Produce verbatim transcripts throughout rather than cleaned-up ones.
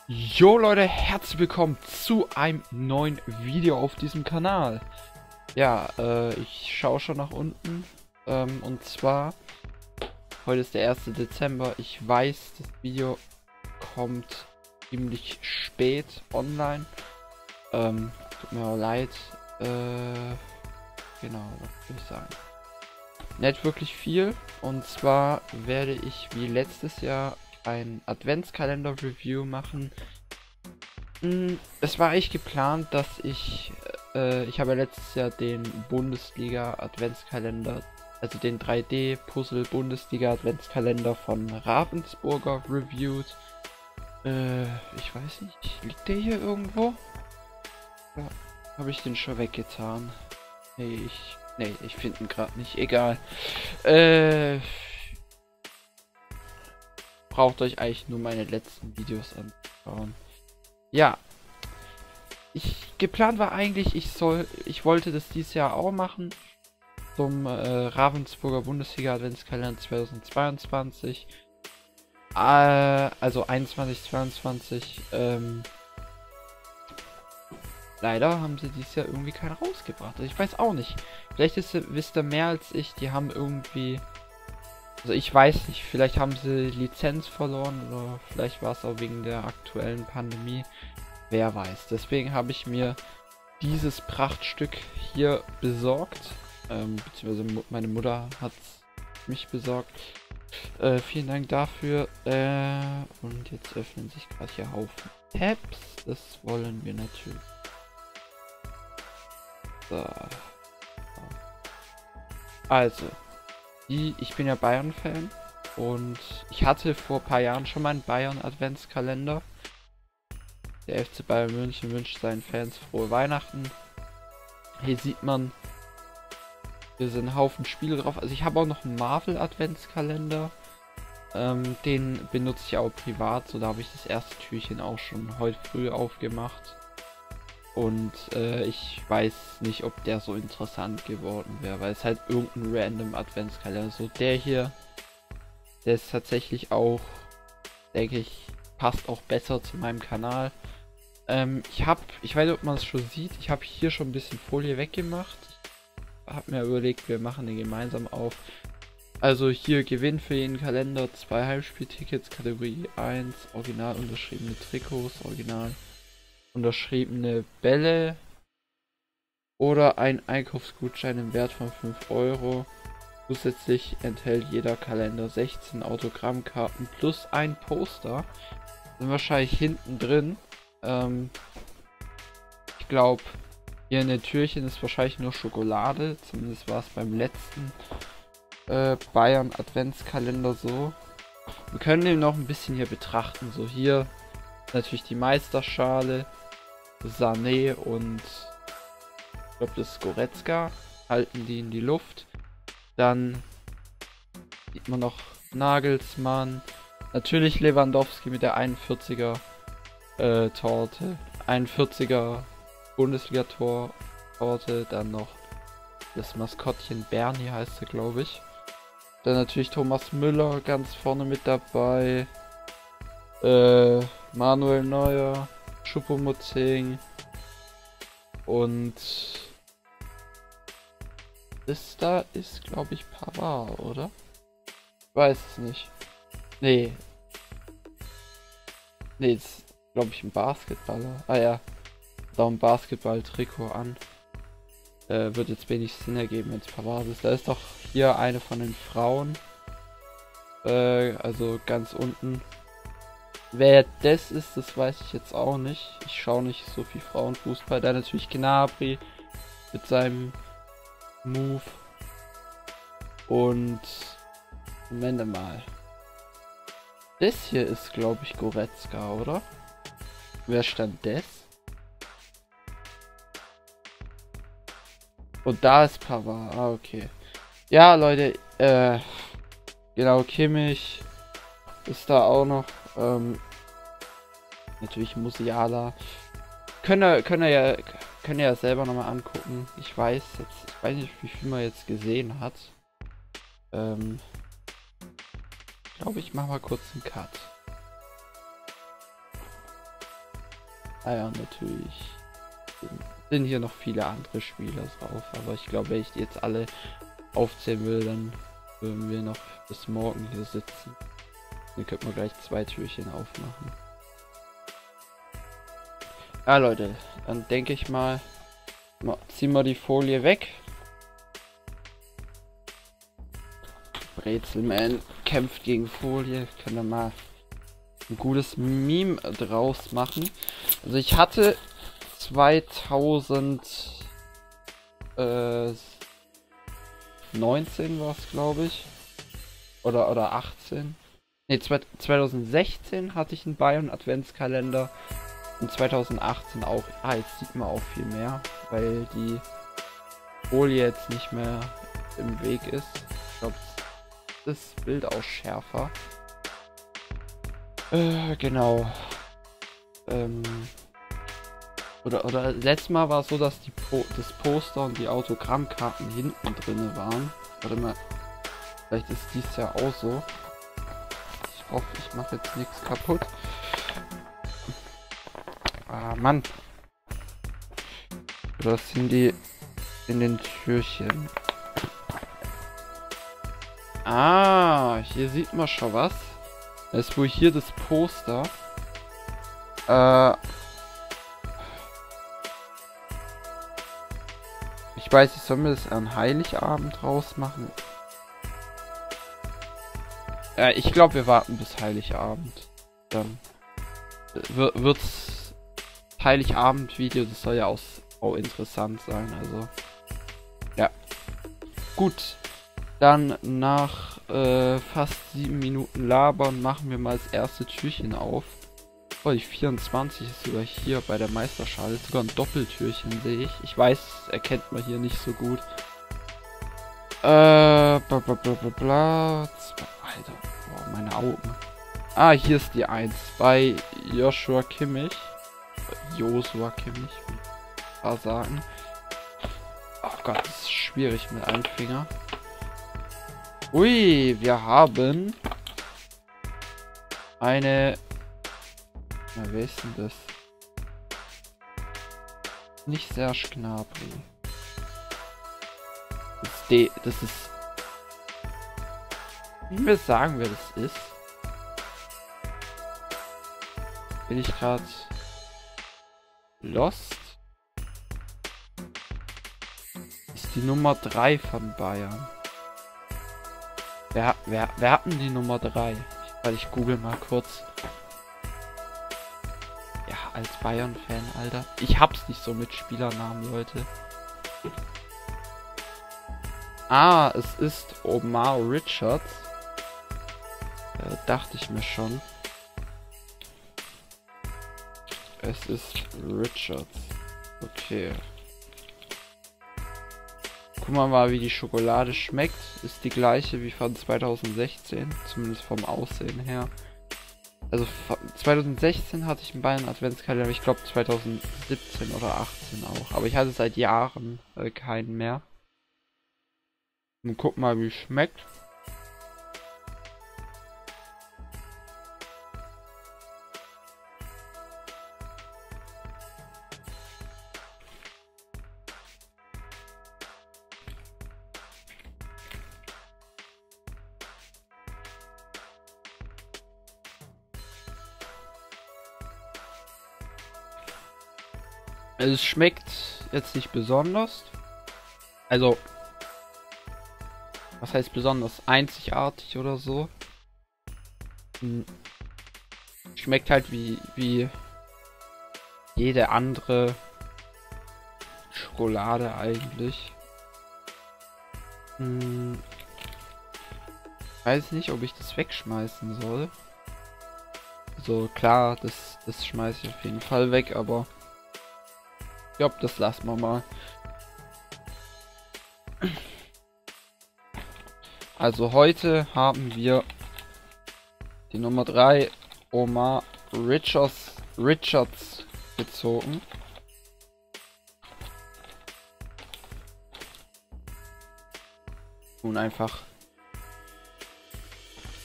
Jo Leute, herzlich willkommen zu einem neuen Video auf diesem Kanal. Ja, äh, ich schaue schon nach unten. Ähm, und zwar, heute ist der erste Dezember. Ich weiß, das Video kommt ziemlich spät online. Ähm, tut mir auch leid. Äh, genau, was will ich sagen? Nicht wirklich viel. Und zwar werde ich wie letztes Jahr ein Adventskalender-Review machen. Es war eigentlich geplant, dass ich, äh, ich habe ja letztes Jahr den Bundesliga Adventskalender, also den drei D Puzzle Bundesliga Adventskalender von Ravensburger reviewed. Äh, ich weiß nicht, liegt der hier irgendwo? Ja, habe ich den schon weggetan? Nee, ich, nee, ich finde ihn gerade nicht, egal. Äh, braucht euch eigentlich nur meine letzten Videos anschauen. Ja, ich geplant war eigentlich, ich soll, ich wollte das dieses Jahr auch machen zum äh, Ravensburger Bundesliga Adventskalender zweitausendzweiundzwanzig, äh, also einundzwanzig, zweiundzwanzig. Ähm, leider haben sie dieses Jahr irgendwie keinen rausgebracht. Also ich weiß auch nicht. Vielleicht ist, wisst ihr mehr als ich. Die haben irgendwie, also ich weiß nicht. Vielleicht haben sie Lizenz verloren oder vielleicht war es auch wegen der aktuellen Pandemie. Wer weiß. Deswegen habe ich mir dieses Prachtstück hier besorgt. Ähm, beziehungsweise meine Mutter hat mich besorgt. Äh, vielen Dank dafür. Äh, und jetzt öffnen sich gerade hier Haufen Tabs. Das wollen wir natürlich. So. Also, die, ich bin ja Bayern-Fan. Und ich hatte vor ein paar Jahren schon mal einen Bayern-Adventskalender. Der F C Bayern München wünscht seinen Fans frohe Weihnachten. Hier sieht man, hier sind ein Haufen Spiele drauf. Also ich habe auch noch einen Marvel Adventskalender. Ähm, den benutze ich auch privat. So, da habe ich das erste Türchen auch schon heute früh aufgemacht. Und äh, ich weiß nicht, ob der so interessant geworden wäre, weil es halt irgendein random Adventskalender. So, der hier, der ist tatsächlich auch, denke ich, passt auch besser zu meinem Kanal. Ähm, ich habe, ich weiß nicht, ob man es schon sieht, ich habe hier schon ein bisschen Folie weggemacht. Ich habe mir überlegt, wir machen den gemeinsam auf. Also hier Gewinn für jeden Kalender, zwei Heimspieltickets, Kategorie eins, original unterschriebene Trikots, original unterschriebene Bälle oder ein Einkaufsgutschein im Wert von fünf Euro. Zusätzlich enthält jeder Kalender sechzehn Autogrammkarten plus ein Poster. Sind wahrscheinlich hinten drin. Ähm, ich glaube, hier in den Türchen ist wahrscheinlich nur Schokolade. Zumindest war es beim letzten äh, Bayern Adventskalender so. Wir können den noch ein bisschen hier betrachten. So, hier natürlich die Meisterschale, Sané und ich glaube das ist Goretzka. Halten die in die Luft. Dann sieht man noch Nagelsmann. Natürlich Lewandowski mit der einundvierziger Äh, Torte, einundvierziger Bundesliga-Tor, Torte, dann noch das Maskottchen Bernie heißt er, glaube ich. Dann natürlich Thomas Müller ganz vorne mit dabei, äh, Manuel Neuer, Choupo-Moting und das da ist, glaube ich, Pavard, oder? Ich weiß es nicht. Nee. Nee, das glaube ich, ein Basketballer. Ah ja, da ein Basketball-Trikot an. Äh, wird jetzt wenig Sinn ergeben, wenn es Pavard ist. Da ist doch hier eine von den Frauen. Äh, also ganz unten. Wer das ist, das weiß ich jetzt auch nicht. Ich schaue nicht so viel Frauenfußball. Da natürlich Gnabry mit seinem Move. Und Moment mal. Das hier ist, glaube ich, Goretzka, oder? Wer stand das? Und da ist Pavard. Ah, okay. Ja, Leute, äh, genau, Kimmich ist da auch noch. Ähm, natürlich Musiala. Können wir, können wir ja, können wir ja selber nochmal angucken. Ich weiß jetzt, ich weiß nicht, wie viel man jetzt gesehen hat. Ähm, ich glaube, ich mache mal kurz einen Cut. Ah ja, natürlich sind hier noch viele andere Spieler drauf, aber ich glaube, wenn ich die jetzt alle aufzählen will, dann würden wir noch bis morgen hier sitzen. Dann könnten wir gleich zwei Türchen aufmachen. Ja, Leute, dann denke ich mal, ziehen wir die Folie weg. Brezelman kämpft gegen Folie. Können wir mal ein gutes Meme draus machen. Also ich hatte zweitausendneunzehn war es, glaube ich. Oder, oder achtzehn. Ne, zweitausendsechzehn hatte ich einen Bayern Adventskalender. Und zweitausendachtzehn auch. Ah, jetzt sieht man auch viel mehr, weil die Folie jetzt nicht mehr im Weg ist. Ich glaube, das Bild auch schärfer. Äh, genau. Ähm, oder, oder letztes Mal war es so, dass die po das Poster und die Autogrammkarten hinten drin waren. Warte mal. Vielleicht ist dies ja auch so. Ich hoffe, ich mache jetzt nichts kaputt. Ah, Mann. Das sind die in den Türchen. Ah, hier sieht man schon was. Das ist wohl hier das Poster. Äh. Ich weiß nicht, sollen wir das an Heiligabend rausmachen? Ja, ich glaube, wir warten bis Heiligabend. Dann wird's Heiligabend-Video, das soll ja auch, auch interessant sein, also. Ja. Gut. Dann nach äh, fast sieben Minuten Labern machen wir mal das erste Türchen auf. Oh, die vierundzwanzig ist sogar hier bei der Meisterschale. Sogar ein Doppeltürchen sehe ich. Ich weiß, erkennt man hier nicht so gut. Äh, bla bla bla bla bla. Alter, oh, meine Augen. Ah, hier ist die eins bei Joshua Kimmich. Joshua Kimmich, wie ein paar sagen. Oh Gott, das ist schwierig mit einem Finger. Ui, wir haben eine... Na, wer ist denn das? Nicht Serge Gnabry. Das ist, de das ist... Wie wir sagen, wer das ist? Bin ich gerade lost? Das ist die Nummer drei von Bayern. Wer, wer, wer hat denn die Nummer drei? Weil ich google mal kurz. Ja, als Bayern-Fan, Alter. Ich hab's nicht so mit Spielernamen, Leute. Ah, es ist Omar Richards. Äh, dachte ich mir schon. Es ist Richards. Okay. Gucken wir mal, wie die Schokolade schmeckt. Ist die gleiche wie von zweitausendsechzehn. Zumindest vom Aussehen her. Also zweitausendsechzehn hatte ich einen Bayern Adventskalender. Ich glaube zweitausendsiebzehn oder achtzehn auch. Aber ich hatte seit Jahren äh, keinen mehr. Und guck mal, wie es schmeckt. Also es schmeckt jetzt nicht besonders. Also, was heißt besonders? Einzigartig oder so. Hm. Schmeckt halt wie, wie jede andere Schokolade eigentlich. Hm. Weiß nicht, ob ich das wegschmeißen soll. So, klar, das, das schmeiße ich auf jeden Fall weg, aber ich glaube, das lassen wir mal. Also heute haben wir die Nummer drei Omar Richards, Richards gezogen. Nun einfach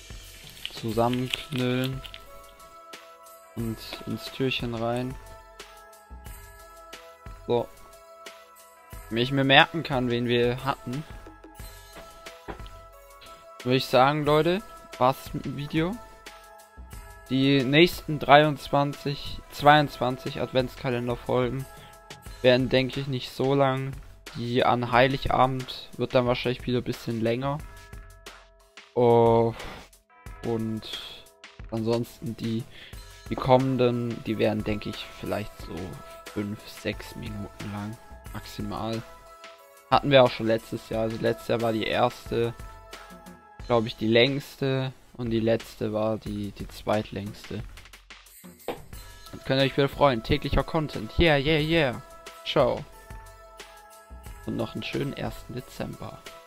zusammenknüllen und ins Türchen rein. So. Wenn ich mir merken kann, wen wir hatten, würde ich sagen, Leute, war's mit dem Video. Die nächsten dreiundzwanzig, zweiundzwanzig Adventskalender-Folgen werden, denke ich, nicht so lang. Die an Heiligabend wird dann wahrscheinlich wieder ein bisschen länger. Oh, und ansonsten die, die kommenden, die werden, denke ich, vielleicht so fünf, sechs Minuten lang. Maximal. Hatten wir auch schon letztes Jahr. Also letztes Jahr war die erste, glaube ich, die längste. Und die letzte war die, die zweitlängste. Dann könnt ihr euch wieder freuen. Täglicher Content. Yeah, yeah, yeah. Ciao. Und noch einen schönen ersten Dezember.